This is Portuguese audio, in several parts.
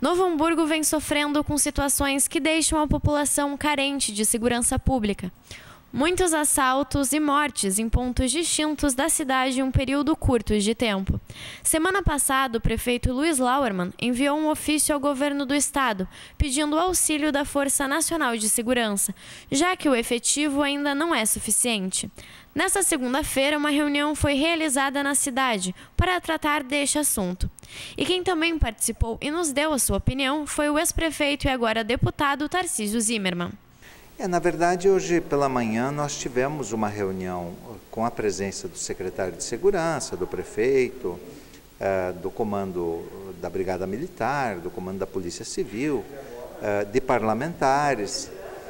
Novo Hamburgo vem sofrendo com situações que deixam a população carente de segurança pública. Muitos assaltos e mortes em pontos distintos da cidade em um período curto de tempo. Semana passada, o prefeito Luiz Lauermann enviou um ofício ao governo do estado, pedindo auxílio da Força Nacional de Segurança, já que o efetivo ainda não é suficiente. Nesta segunda-feira, uma reunião foi realizada na cidade para tratar deste assunto. E quem também participou e nos deu a sua opinião foi o ex-prefeito e agora deputado Tarcísio Zimmermann. Na verdade, hoje pela manhã nós tivemos uma reunião com a presença do secretário de Segurança, do prefeito, do comando da Brigada Militar, do comando da Polícia Civil, de parlamentares.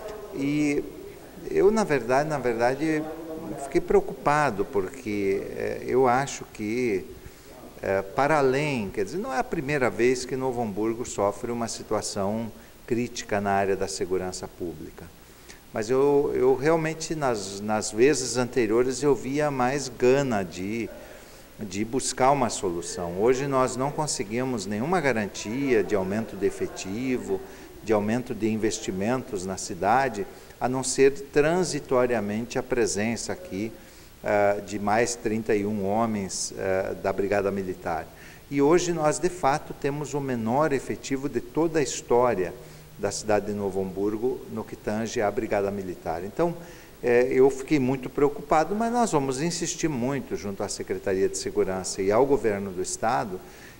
E eu, na verdade, fiquei preocupado porque eu acho que, para além, quer dizer, não é a primeira vez que Novo Hamburgo sofre uma situação crítica na área da segurança pública. Mas eu realmente, nas vezes anteriores, eu via mais gana de buscar uma solução. Hoje nós não conseguimos nenhuma garantia de aumento de efetivo, de aumento de investimentos na cidade, a não ser transitoriamente a presença aqui de mais 31 homens da Brigada Militar. E hoje nós, de fato, temos o menor efetivo de toda a história da cidade de Novo Hamburgo no que tange à Brigada Militar. Então, eu fiquei muito preocupado, mas nós vamos insistir muito junto à Secretaria de Segurança e ao Governo do Estado,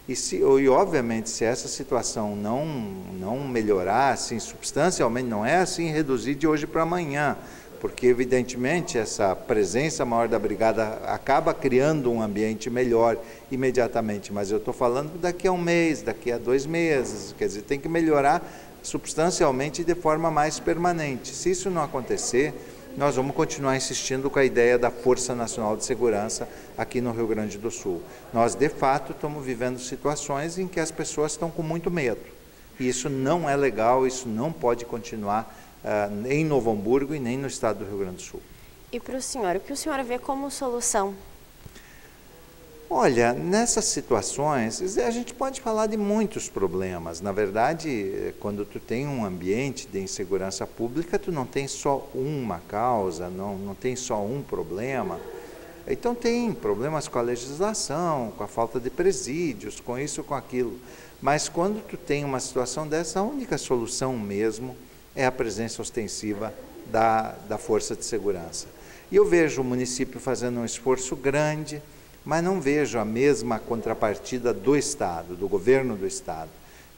e obviamente, se essa situação não melhorar, assim, substancialmente, não é assim reduzir de hoje para amanhã, porque evidentemente essa presença maior da Brigada acaba criando um ambiente melhor imediatamente, mas eu estou falando daqui a um mês, daqui a 2 meses, quer dizer, tem que melhorar substancialmente e de forma mais permanente. Se isso não acontecer, nós vamos continuar insistindo com a ideia da Força Nacional de Segurança aqui no Rio Grande do Sul. Nós, de fato, estamos vivendo situações em que as pessoas estão com muito medo. E isso não é legal, isso não pode continuar em Novo Hamburgo e nem no estado do Rio Grande do Sul. E para o senhor, o que o senhor vê como solução? Olha, nessas situações, a gente pode falar de muitos problemas. Na verdade, quando tu tem um ambiente de insegurança pública, tu não tem só uma causa, não tem só um problema. Então tem problemas com a legislação, com a falta de presídios, com isso, com aquilo. Mas quando tu tem uma situação dessa, a única solução mesmo é a presença ostensiva da Força de Segurança. E eu vejo o município fazendo um esforço grande, mas não vejo a mesma contrapartida do Estado, do governo do Estado.